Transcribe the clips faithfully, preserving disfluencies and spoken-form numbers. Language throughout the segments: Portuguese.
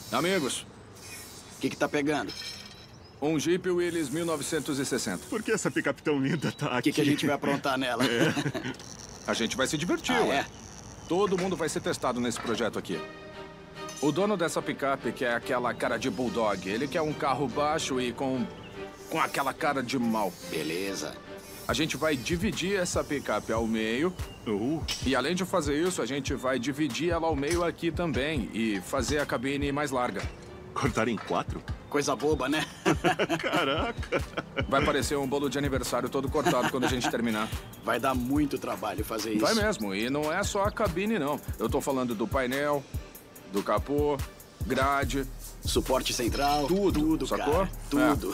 Amigos, O que que tá pegando? um Jeep Willys mil novecentos e sessenta. Por que essa picape tão linda tá aqui? O que que a gente vai aprontar nela? É. A gente vai se divertir, Ah, ué. é? Todo mundo vai ser testado nesse projeto aqui. O dono dessa picape quer aquela cara de bulldog. Ele quer um carro baixo e com... com aquela cara de mal. Beleza. A gente vai dividir essa picape ao meio. Uh, E além de fazer isso, a gente vai dividir ela ao meio aqui também e fazer a cabine mais larga. cortar em quatro? Coisa boba, né? Caraca! Vai parecer um bolo de aniversário todo cortado quando a gente terminar. Vai dar muito trabalho fazer isso. Vai mesmo, e não é só a cabine, não. Eu tô falando do painel, do capô, grade, Suporte central. Tudo, Tudo, sacou? cara. Tudo.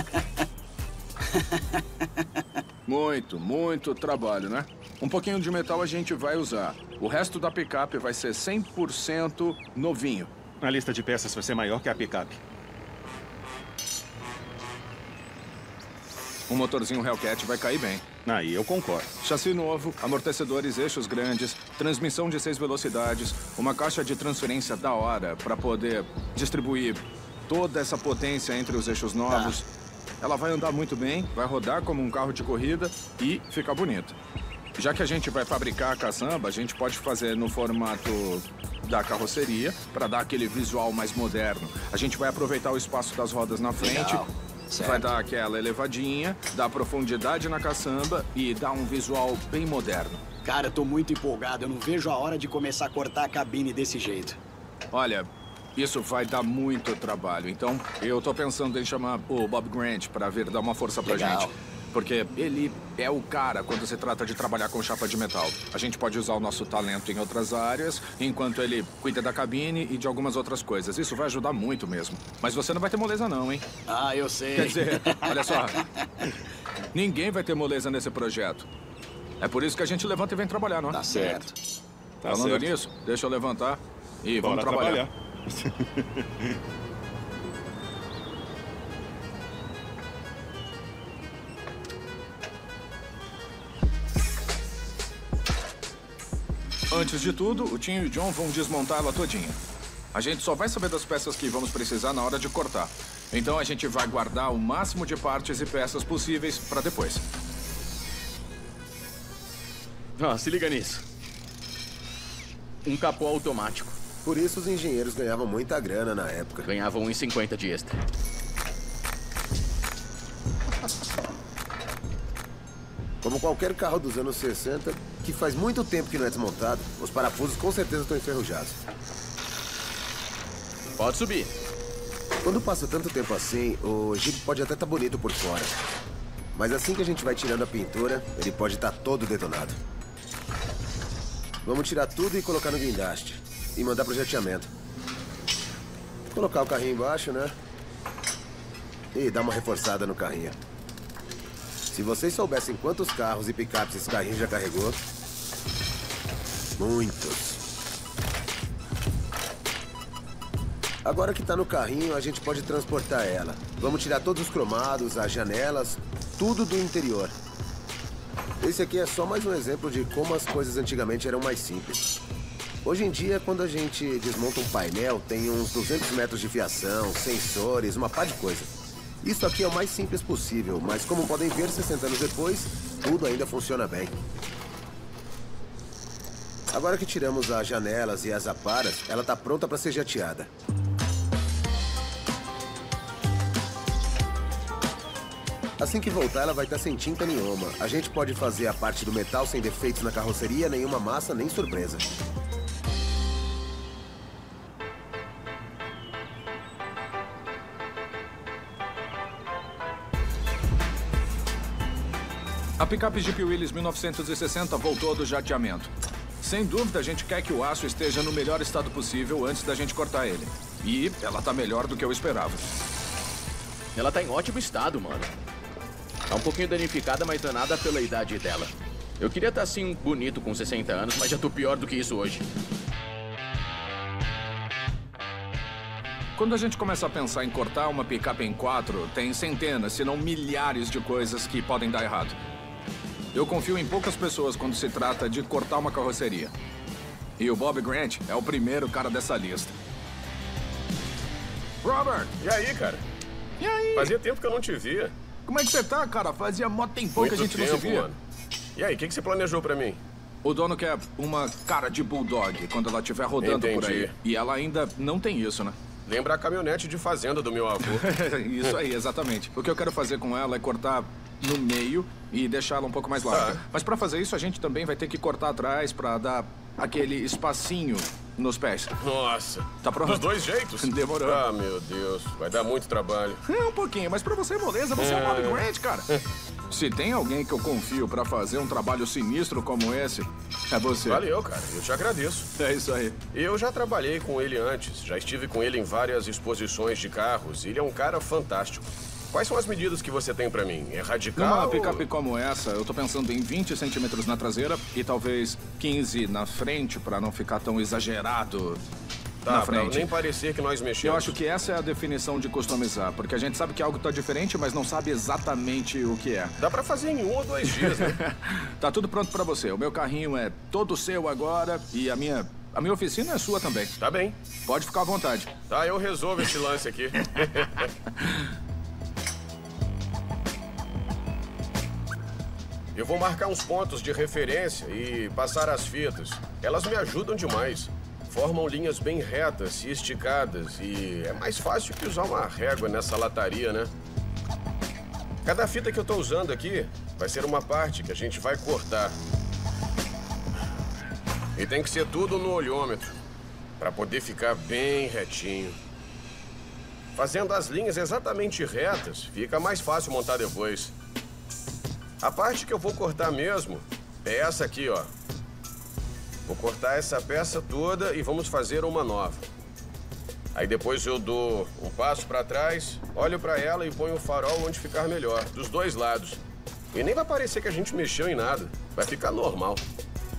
muito, muito trabalho, né? Um pouquinho de metal a gente vai usar. O resto da picape vai ser cem por cento novinho. A lista de peças vai ser maior que a picape. Um motorzinho Hellcat vai cair bem. Aí eu concordo. Chassi novo, amortecedores, eixos grandes, transmissão de seis velocidades, uma caixa de transferência da hora para poder distribuir toda essa potência entre os eixos novos. Ela vai andar muito bem, vai rodar como um carro de corrida e ficar bonita. Já que a gente vai fabricar a caçamba, a gente pode fazer no formato da carroceria para dar aquele visual mais moderno. A gente vai aproveitar o espaço das rodas na frente. Legal. Certo. Vai dar aquela elevadinha, dar profundidade na caçamba e dar um visual bem moderno. Cara, eu tô muito empolgado. Eu não vejo a hora de começar a cortar a cabine desse jeito. Olha, isso vai dar muito trabalho. Então, eu tô pensando em chamar o Bob Grant para vir dar uma força pra Legal. gente. Porque ele é o cara quando se trata de trabalhar com chapa de metal. A gente pode usar o nosso talento em outras áreas, enquanto ele cuida da cabine e de algumas outras coisas. Isso vai ajudar muito mesmo. Mas você não vai ter moleza não, hein? Ah, eu sei. Quer dizer, olha só. Ninguém vai ter moleza nesse projeto. É por isso que a gente levanta e vem trabalhar, não é? Tá certo. Tá Falando certo. nisso, deixa eu levantar e Bora vamos trabalhar. trabalhar. Antes de tudo, o Tim e o John vão desmontar ela todinha. A gente só vai saber das peças que vamos precisar na hora de cortar. Então a gente vai guardar o máximo de partes e peças possíveis para depois. Ah, se liga nisso. Um capô automático. Por isso os engenheiros ganhavam muita grana na época. Ganhava um e cinquenta de extra. Como qualquer carro dos anos sessenta, que faz muito tempo que não é desmontado, os parafusos com certeza estão enferrujados. Pode subir. Quando passa tanto tempo assim, o Jeep pode até estar bonito por fora. Mas assim que a gente vai tirando a pintura, ele pode estar todo detonado. Vamos tirar tudo e colocar no guindaste. E mandar pro jateamento. Colocar o carrinho embaixo, né? E dar uma reforçada no carrinho. Se vocês soubessem quantos carros e picapes esse carrinho já carregou... Muitos. Agora que tá no carrinho, a gente pode transportar ela. Vamos tirar todos os cromados, as janelas, tudo do interior. Esse aqui é só mais um exemplo de como as coisas antigamente eram mais simples. Hoje em dia, quando a gente desmonta um painel, tem uns duzentos metros de fiação, sensores, uma pá de coisa. Isso aqui é o mais simples possível, mas como podem ver, sessenta anos depois, tudo ainda funciona bem. Agora que tiramos as janelas e as aparas, ela está pronta para ser jateada. Assim que voltar, ela vai estar sem tinta nenhuma. A gente pode fazer a parte do metal sem defeitos na carroceria, nenhuma massa, nem surpresa. A picape Jeep Willys mil novecentos e sessenta voltou do jateamento. Sem dúvida, a gente quer que o aço esteja no melhor estado possível antes da gente cortar ele. E ela tá melhor do que eu esperava. Ela tá em ótimo estado, mano. Tá um pouquinho danificada, mas danada pela idade dela. Eu queria estar assim, bonito com sessenta anos, mas já tô pior do que isso hoje. Quando a gente começa a pensar em cortar uma picape em quatro, tem centenas, se não milhares de coisas que podem dar errado. Eu confio em poucas pessoas quando se trata de cortar uma carroceria. E o Bob Grant é o primeiro cara dessa lista. Robert! E aí, cara? E aí? Fazia tempo que eu não te via. Como é que você tá, cara? Fazia mó tempão Muito que a gente tempo, não se via. mano. E aí, o que, que você planejou pra mim? O dono quer uma cara de bulldog quando ela estiver rodando por aí. Entendi. E ela ainda não tem isso, né? Lembra a caminhonete de fazenda do meu avô. Isso aí, exatamente. O que eu quero fazer com ela é cortar no meio e deixá-la um pouco mais larga. Tá. Mas pra fazer isso, a gente também vai ter que cortar atrás pra dar aquele espacinho nos pés. Nossa. Tá pronto? Dos dois jeitos? Demorou. Ah, meu Deus. Vai dar muito trabalho. É, um pouquinho, mas pra você é moleza, você é, é o Bob Grant, cara. Se tem alguém que eu confio pra fazer um trabalho sinistro como esse, é você. Valeu, cara. Eu te agradeço. É isso aí. Eu já trabalhei com ele antes. Já estive com ele em várias exposições de carros. Ele é um cara fantástico. Quais são as medidas que você tem pra mim? É radical? Numa ou- picape como essa, eu tô pensando em vinte centímetros na traseira e talvez quinze na frente pra não ficar tão exagerado Tá, na pra frente. nem parecer que nós mexemos. Eu acho que essa é a definição de customizar, porque a gente sabe que algo tá diferente, mas não sabe exatamente o que é. Dá pra fazer em um ou dois dias, né? Tá tudo pronto pra você. O meu carrinho é todo seu agora e a minha a minha oficina é sua também. Tá bem. Pode ficar à vontade. Tá, eu resolvo esse lance aqui. Eu vou marcar uns pontos de referência e passar as fitas. Elas me ajudam demais. Formam linhas bem retas e esticadas e é mais fácil que usar uma régua nessa lataria, né? Cada fita que eu tô usando aqui vai ser uma parte que a gente vai cortar. E tem que ser tudo no olhômetro, para poder ficar bem retinho. Fazendo as linhas exatamente retas, fica mais fácil montar depois. A parte que eu vou cortar mesmo é essa aqui, ó. Vou cortar essa peça toda e vamos fazer uma nova. Aí depois eu dou um passo para trás, olho para ela e ponho o farol onde ficar melhor, dos dois lados. E nem vai parecer que a gente mexeu em nada. Vai ficar normal.